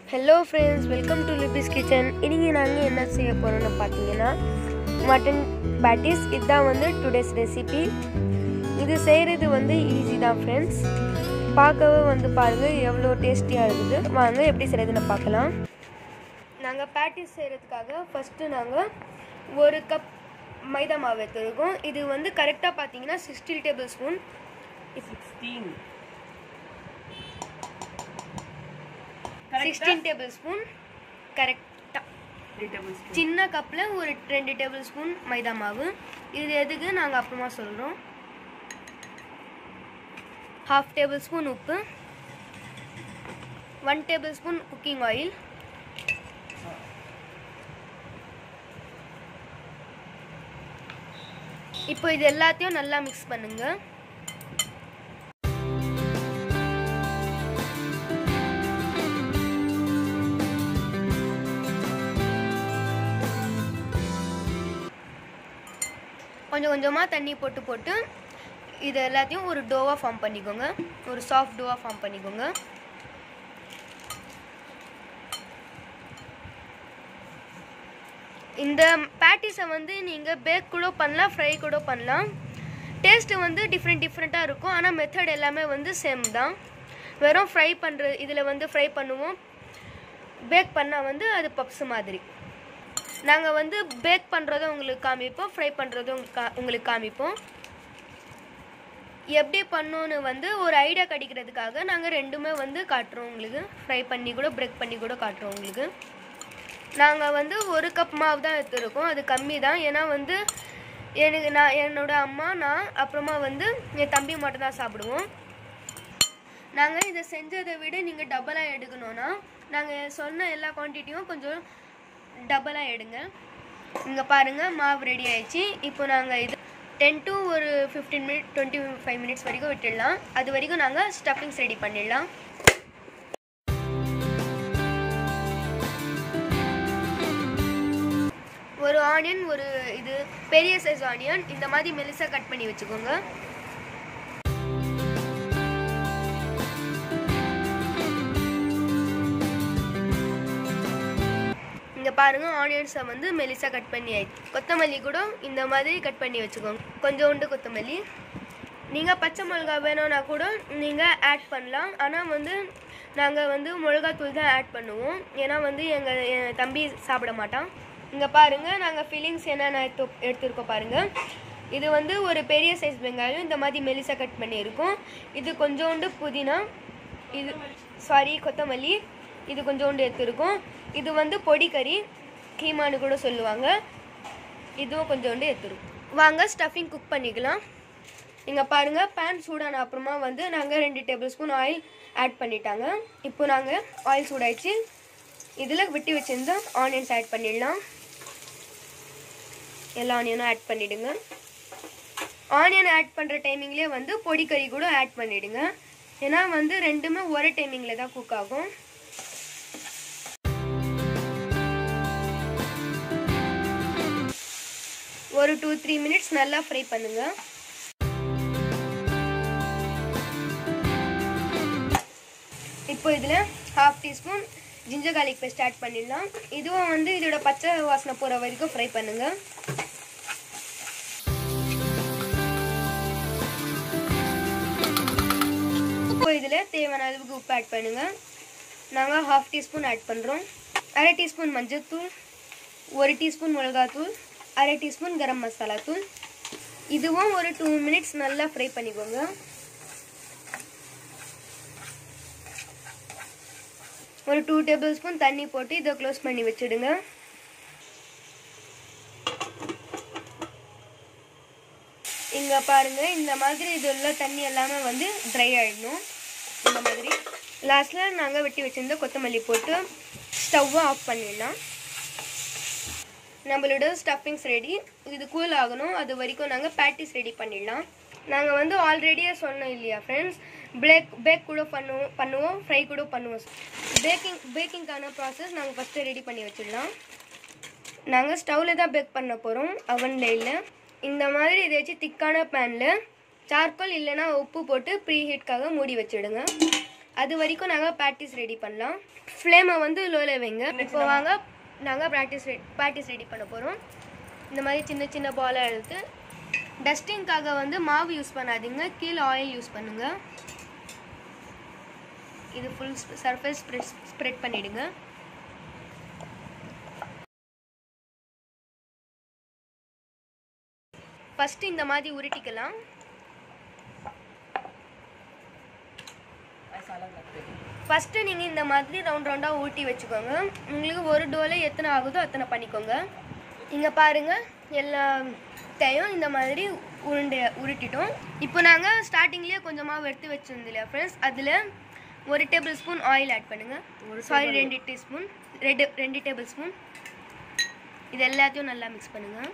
Hello friends, welcome to Libby's Kitchen. இன்னைக்கு நாங்க என்ன செய்ய போறோம்னு பாத்தீங்கன்னா மட்டன் patties. இதுதான் வந்து today's recipe. இது செய்யறது வந்து ஈஸி தான் friends. பார்க்கவே வந்து பாருங்க எவ்வளவு டேஸ்டியா இருக்குது. வாங்க எப்படி செய்யறதுன்னு பார்க்கலாம். நாங்க patties செய்யறதுக்காக ஃபர்ஸ்ட் நாங்க 1 கப் மைதா மாவு எடுத்துறோம். இது வந்து கரெக்ட்டா பாத்தீங்கன்னா 60 tablespoon 16 tablespoon கரெக்ட்டா 3 tablespoon சின்ன கப்ல ஒரு 2 tablespoon மைதா மாவு. இது எதுக்கு நாங்க அப்புறமா சொல்றோம். 1/2 tablespoon உப்பு, 1 tablespoon cooking oil, இப்போ இது எல்லாத்தையும் நல்லா mix பண்ணுங்க. கொஞ்சம் கொஞ்சமா தண்ணி போட்டு இது எல்லாத்தையும் ஒரு டோவா ஃபார்ம் பண்ணிக்கோங்க. ஒரு சாஃப்ட் டோவா ஃபார்ம் பண்ணிக்கோங்க. இந்த பேட்டிஸை வந்து நீங்கள் பேக் கூட பண்ணலாம், ஃப்ரை கூட பண்ணலாம். டேஸ்ட்டு வந்து டிஃப்ரெண்ட்டாக இருக்கும். ஆனால் மெத்தட் எல்லாமே வந்து சேம் தான். வெறும் ஃப்ரை பண்ணுறது இதில் வந்து ஃப்ரை பண்ணுவோம். பேக் பண்ணால் வந்து அது பப்ஸ் மாதிரி. நாங்கள் வந்து பேக் பண்ணுறதை உங்களுக்கு காமிப்போம், ஃப்ரை பண்ணுறதும் உங்களுக்கு காமிப்போம். எப்படி பண்ணோன்னு வந்து ஒரு ஐடியா கிடைக்கிறதுக்காக நாங்கள் ரெண்டுமே வந்து காட்டுறோம் உங்களுக்கு. ஃப்ரை பண்ணி கூட பிரேக் பண்ணி கூட காட்டுறோம் உங்களுக்கு. நாங்கள் வந்து 1 கப் மாவு தான் எடுத்துருக்கோம். அது கம்மி தான். ஏன்னா வந்து என்னோட அம்மா நான் அப்புறமா வந்து என் தம்பி மட்டும் தான் சாப்பிடுவோம். நாங்கள் இதை செஞ்சதை விட நீங்கள் டபுளாக எடுக்கணும்னா நாங்கள் சொன்ன எல்லா குவான்டிட்டியும் கொஞ்சம் டபுளாக எடுங்க. இங்கே பாருங்கள் மாவு ரெடி ஆயிடுச்சு. இப்போ நாங்கள் இது 10 to ஒரு 15 மினிட் 25 மினிட்ஸ் வரைக்கும் விட்டுடலாம். அது வரைக்கும் நாங்கள் ஸ்டஃபிங்ஸ் ரெடி பண்ணிடலாம். ஒரு ஆனியன், ஒரு இது பெரிய சைஸ் ஆனியன் இந்த மாதிரி மெலிசாக கட் பண்ணி வச்சுக்கோங்க. இங்கே பாருங்கள் ஆனியன்ஸை வந்து மெலிசாக கட் பண்ணி ஆயிடுச்சு. கொத்தமல்லி கூட இந்த மாதிரி கட் பண்ணி வச்சுக்கோங்க. கொஞ்சோண்டு கொத்தமல்லி. நீங்கள் பச்சை மிளகா வேணும்னா கூட நீங்கள் ஆட் பண்ணலாம். ஆனால் வந்து நாங்கள் வந்து மிளகாத்தூள் தான் ஆட் பண்ணுவோம். ஏன்னா வந்து என் தம்பி சாப்பிட மாட்டான். இங்கே பாருங்கள் நாங்கள் ஃபில்லிங்ஸ் என்னென்ன எடுத்துருக்கோம் பாருங்கள். இது வந்து ஒரு பெரிய சைஸ் வெங்காயம் இந்த மாதிரி மெலிசாக கட் பண்ணியிருக்கோம். இது கொஞ்சோண்டு புதினா, இது கொத்தமல்லி, இது கொஞ்சோண்டு எடுத்துருக்கோம். இது வந்து பொடி கறி, கீமானு கூட சொல்லுவாங்க. இதுவும் கொஞ்சோண்டு எடுத்துருக்கோம். வாங்க ஸ்டஃபிங் குக் பண்ணிக்கலாம். இங்கே பாருங்கள் பேன் சூடான அப்புறமா வந்து நாங்கள் 2 tablespoon ஆயில் ஆட் பண்ணிட்டாங்க. இப்போ நாங்கள் ஆயில் சூடாயிடுச்சு. இதில் விட்டு வச்சுருந்தா ஆனியன்ஸ் ஆட் பண்ணிடலாம். எல்லா ஆனியனும் ஆட் பண்ணிவிடுங்க. ஆனியன் ஆட் பண்ணுற டைமிங்லேயே வந்து பொடி கறி கூட ஆட் பண்ணிவிடுங்க. ஏன்னா வந்து ரெண்டுமே ஒரே டைமிங்கில் தான் குக் ஆகும். ஒரு 2-3 மினிட்ஸ் நல்லா ஃப்ரை பண்ணுங்க. இப்போ இதில் 1/2 teaspoon ginger garlic paste add பண்ணிடலாம். இதுவும் வந்து இதோட பச்சை வாசனை போகிற வரைக்கும் ஃப்ரை பண்ணுங்க. இப்போ இதில் தேவையான அளவுக்கு உப்பு ஆட் பண்ணுங்க. நாங்கள் 1/2 teaspoon ஆட் பண்ணுறோம். 1/2 teaspoon மஞ்சள் தூள், 1 teaspoon மிளகாத்தூள், 1/2 teaspoon கரம் மசாலா தூள். இதுவும் ஒரு 2 மினிட்ஸ் நல்லா ஃப்ரை பண்ணிக்கோங்க. ஒரு 2 tablespoon தண்ணி போட்டு இதை க்ளோஸ் பண்ணி வச்சுடுங்க. இங்கே பாருங்கள் இந்த மாதிரி இதெல்லாம் தண்ணி எல்லாமே வந்து ட்ரை ஆகிடணும். இந்த மாதிரி லாஸ்ட்டில் நாங்கள் வெட்டி வச்சுருந்த கொத்தமல்லி போட்டு ஸ்டவ்வை ஆஃப் பண்ணிடலாம். நம்மளோட ஸ்டஃபிங்ஸ் ரெடி. இது கூல் ஆகணும். அது வரைக்கும் நாங்கள் பேட்டிஸ் ரெடி பண்ணிடலாம். நாங்கள் வந்து ஆல்ரெடியே சொன்னோம் இல்லையா ஃப்ரெண்ட்ஸ், பேக் கூட பண்ணுவோம், ஃப்ரை கூட பண்ணுவோம். பேக்கிங்கான ப்ராசஸ் நாங்கள் ஃபஸ்ட்டு ரெடி பண்ணி வச்சிடலாம். நாங்கள் ஸ்டவ்வில் தான் பேக் பண்ண போகிறோம், அவனில் இல்லை. இந்த மாதிரி ஏதாச்சும் திக்கான பேனில் சார்கோல் இல்லைனா உப்பு போட்டு ப்ரீ ஹீட்காக மூடி வச்சுடுங்க. அது வரைக்கும் நாங்கள் பேட்டிஸ் ரெடி பண்ணலாம். ஃப்ளேமை வந்து லோவில் வைங்க. இப்போ வாங்க நாங்கள் பேட்டிஸ் ரெடி பண்ண போகிறோம். இந்த மாதிரி சின்ன சின்ன பாலாக எடுத்து டஸ்டிங்காக வந்து மாவு யூஸ் பண்ணாதீங்க, கீழே ஆயில் யூஸ் பண்ணுங்கள். இது ஃபுல் சர்ஃபேஸ் ஸ்ப்ரெட் பண்ணிவிடுங்க. ஃபஸ்ட்டு இந்த மாதிரி உருட்டிக்கலாம். ஃபஸ்ட்டு நீங்கள் இந்த மாதிரி ரவுண்டாக ஊட்டி வச்சுக்கோங்க. உங்களுக்கு ஒரு டோவில் எத்தனை ஆகுதோ அத்தனை பண்ணிக்கோங்க. இங்கே பாருங்கள், எல்லாத்தையும் இந்த மாதிரி உருட்டிட்டோம். இப்போ நாங்கள் ஸ்டார்டிங்லேயே கொஞ்சமாக எடுத்து வச்சுருந்தோம் இல்லையா ஃப்ரெண்ட்ஸ், அதில் 1 டேபிள் ஸ்பூன் ஆயில் ஆட் பண்ணுங்கள். 2 டீஸ்பூன் 2 டேபிள் ஸ்பூன். இது எல்லாத்தையும் நல்லா மிக்ஸ் பண்ணுங்கள்.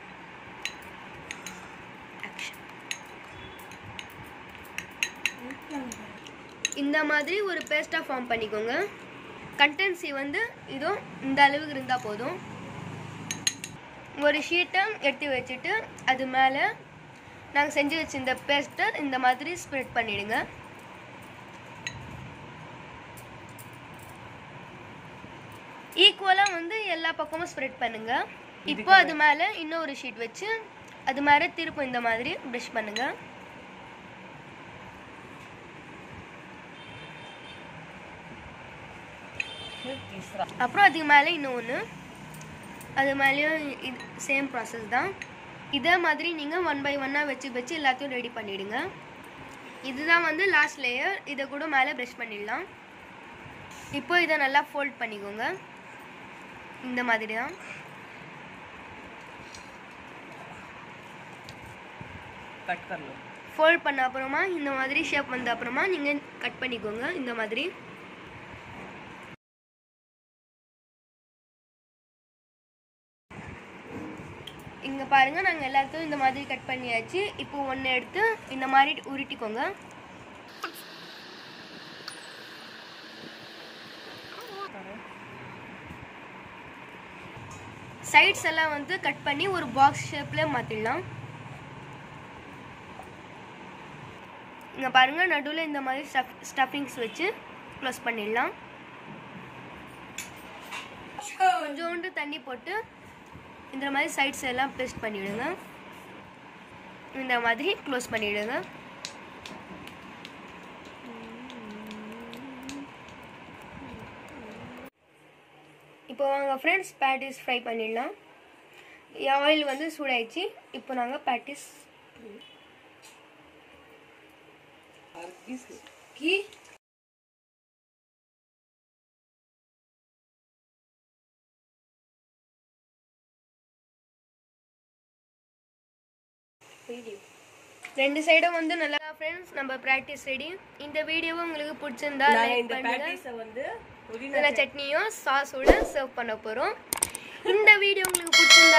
இந்த மாதிரி ஒரு பேஸ்ட்டாக ஃபார்ம் பண்ணிக்கோங்க. கண்டென்சி வந்து இதோ இந்த அளவுக்கு இருந்தால் போதும். ஒரு ஷீட்டை எடுத்து வச்சுட்டு அது மேலே நாங்கள் செஞ்சு வச்சு இந்த பேஸ்ட்டை இந்த மாதிரி ஸ்ப்ரெட் பண்ணிவிடுங்க. ஈக்குவலாக வந்து எல்லா பக்கமும் ஸ்ப்ரெட் பண்ணுங்கள். இப்போ அது மேலே இன்னொரு ஷீட் வச்சு அது மேலே திருப்பம் இந்த மாதிரி ப்ரஷ் பண்ணுங்கள். அப்புறம் அதுக்கு மேலே இன்னொன்று, அது மேலேயும் இது சேம் ப்ராசஸ் தான். இதே மாதிரி நீங்கள் 1 by 1 வச்சு எல்லாத்தையும் ரெடி பண்ணிவிடுங்க. இதுதான் வந்து லாஸ்ட் லேயர். இதை கூட மேலே ப்ரஷ் பண்ணிடலாம். இப்போ இதை நல்லா ஃபோல்ட் பண்ணிக்கோங்க. இந்த மாதிரி தான். ஃபோல்ட் பண்ண அப்புறமா இந்த மாதிரி ஷேப் வந்த அப்புறமா நீங்கள் கட் பண்ணிக்கோங்க. இந்த மாதிரி இங்கே பாருங்கள், நாங்கள் எல்லாத்தையும் இந்த மாதிரி கட் பண்ணியாச்சு. இப்போ ஒன்று எடுத்து இந்த மாதிரி உருட்டிக்கோங்க. சைட்ஸ் எல்லாம் வந்து கட் பண்ணி ஒரு பாக்ஸ் ஷேப்பில் மாற்றிடலாம். இங்கே பாருங்கள், நடுவில் இந்த மாதிரி ஸ்டஃபிங்ஸ் வச்சு க்ளோஸ் பண்ணிடலாம். கொஞ்சோண்டு தண்ணி போட்டு இந்த மாதிரி சைட்ஸ் எல்லாம் பேஸ்ட் பண்ணிவிடுங்க. இந்த மாதிரி க்ளோஸ் பண்ணிவிடுங்க. இப்போ வாங்க ஃப்ரெண்ட்ஸ், பேட்டிஸ் ஃப்ரை பண்ணிடலாம். ஆயில் வந்து சூடாயிடுச்சு. இப்போ நாங்கள் பேட்டிஸ் ரெண்டு சைடும் வந்து நல்லா ஃப்ரெண்ட்ஸ் நம்ம பிராக்டிஸ் ரெடி. இந்த வீடியோவை உங்களுக்கு பிடிச்சிருந்தா லைக் பண்ணுங்க. சட்னியும் சாஸோட சர்வ் பண்ண போகிறோம். இந்த வீடியோ உங்களுக்கு பிடிச்சிருந்தா